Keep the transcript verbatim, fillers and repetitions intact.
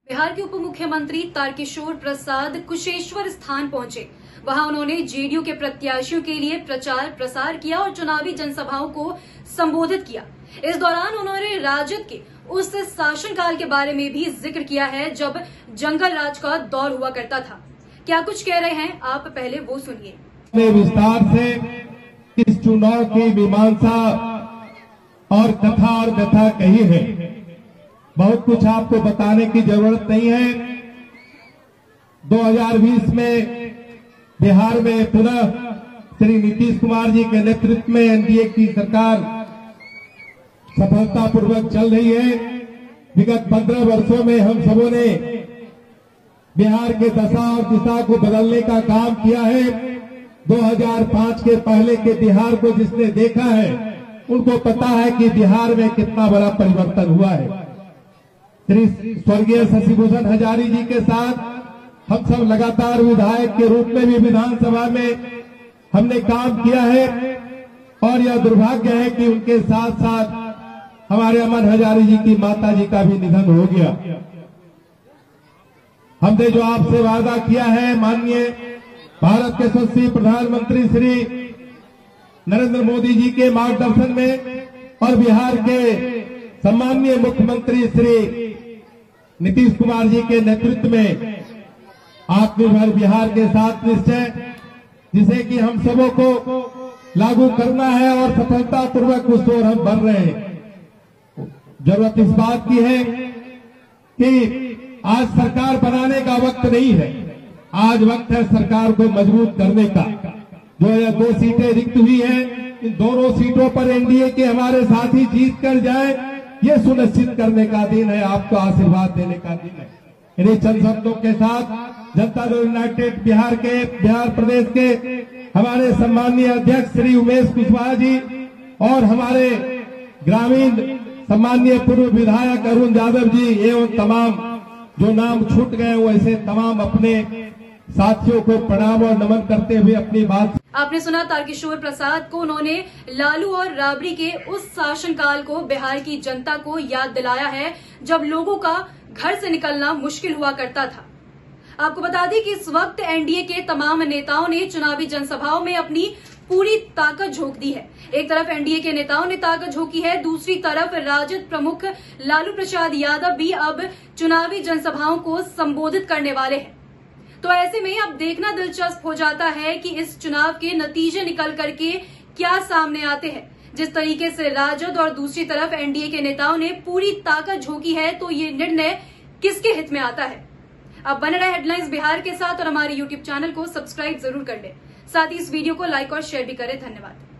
बिहार के उप मुख्यमंत्री तारकिशोर प्रसाद कुशेश्वर स्थान पहुंचे। वहां उन्होंने जेडीयू के प्रत्याशियों के लिए प्रचार प्रसार किया और चुनावी जनसभाओं को संबोधित किया। इस दौरान उन्होंने राजद के उस शासनकाल के बारे में भी जिक्र किया है जब जंगल राज का दौर हुआ करता था। क्या कुछ कह रहे हैं, आप पहले वो सुनिए। विस्तार से इस चुनाव की मीमांसा और कथा और व्यथा कही है। बहुत कुछ आपको बताने की जरूरत नहीं है। दो हज़ार बीस में बिहार में पुनः श्री नीतीश कुमार जी के नेतृत्व में एनडीए की सरकार सफलतापूर्वक चल रही है। विगत पंद्रह वर्षों में हम सबों ने बिहार के दशा और दिशा को बदलने का काम किया है। दो हज़ार पाँच के पहले के बिहार को जिसने देखा है उनको पता है कि बिहार में कितना बड़ा परिवर्तन हुआ है। श्री स्वर्गीय शशिभूषण हजारी जी के साथ हम सब लगातार विधायक के रूप में भी विधानसभा में हमने काम किया है और यह दुर्भाग्य है कि उनके साथ साथ हमारे अमन हजारी जी की माता जी का भी निधन हो गया। हमने जो आपसे वादा किया है माननीय भारत के यशस्वी प्रधानमंत्री श्री नरेंद्र मोदी जी के मार्गदर्शन में और बिहार के सम्माननीय मुख्यमंत्री श्री नीतीश कुमार जी के नेतृत्व में आत्मनिर्भर बिहार के साथ निश्चय जिसे कि हम सबों को लागू करना है और सफलतापूर्वक उस ओर हम बढ़ रहे हैं। जरूरत इस बात की है कि आज सरकार बनाने का वक्त नहीं है, आज वक्त है सरकार को मजबूत करने का। जो यह दो सीटें रिक्त हुई हैं, इन दोनों सीटों पर एनडीए के हमारे साथी जीत कर जाए, ये सुनिश्चित करने का दिन है, आपको आशीर्वाद देने का दिन है। इन्हीं चंद शब्दों के साथ जनता दल यूनाइटेड बिहार के बिहार प्रदेश के हमारे सम्माननीय अध्यक्ष श्री उमेश कुशवाहा जी और हमारे ग्रामीण सम्माननीय पूर्व विधायक अरुण यादव जी एवं तमाम जो नाम छूट गए वैसे तमाम अपने साथियों को प्रणाम और नमन करते हुए अपनी बात। आपने सुना तारकिशोर प्रसाद को। उन्होंने लालू और राबड़ी के उस शासनकाल को बिहार की जनता को याद दिलाया है जब लोगों का घर से निकलना मुश्किल हुआ करता था। आपको बता दें कि इस वक्त एनडीए के तमाम नेताओं ने चुनावी जनसभाओं में अपनी पूरी ताकत झोंक दी है। एक तरफ एनडीए के नेताओं ने ताकत झोंकी है, दूसरी तरफ राजद प्रमुख लालू प्रसाद यादव भी अब चुनावी जनसभाओं को संबोधित करने वाले हैं। तो ऐसे में अब देखना दिलचस्प हो जाता है कि इस चुनाव के नतीजे निकल करके क्या सामने आते हैं। जिस तरीके से राजद और दूसरी तरफ एनडीए के नेताओं ने पूरी ताकत झोंकी है, तो ये निर्णय किसके हित में आता है। अब बने रहे हेडलाइंस बिहार के साथ और हमारे यूट्यूब चैनल को सब्सक्राइब जरूर कर लें। साथ ही इस वीडियो को लाइक और शेयर भी करें। धन्यवाद।